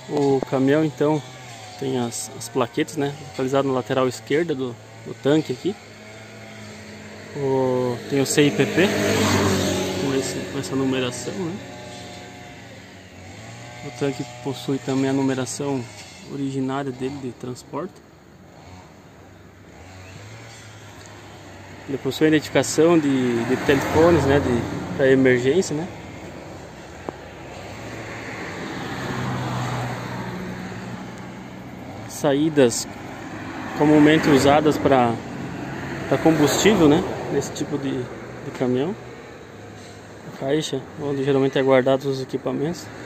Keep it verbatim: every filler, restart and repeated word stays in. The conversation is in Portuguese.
O caminhão então tem as, as plaquetas, né, localizado na lateral esquerda do, do tanque aqui. O, tem o C I P P com, esse, com essa numeração, né? O tanque possui também a numeração originária dele de transporte. Ele possui a identificação de, de telefones, né, de, da emergência, né? Saídas comumente usadas para combustível, né? Nesse tipo de, de caminhão. A caixa, onde geralmente é guardado os equipamentos.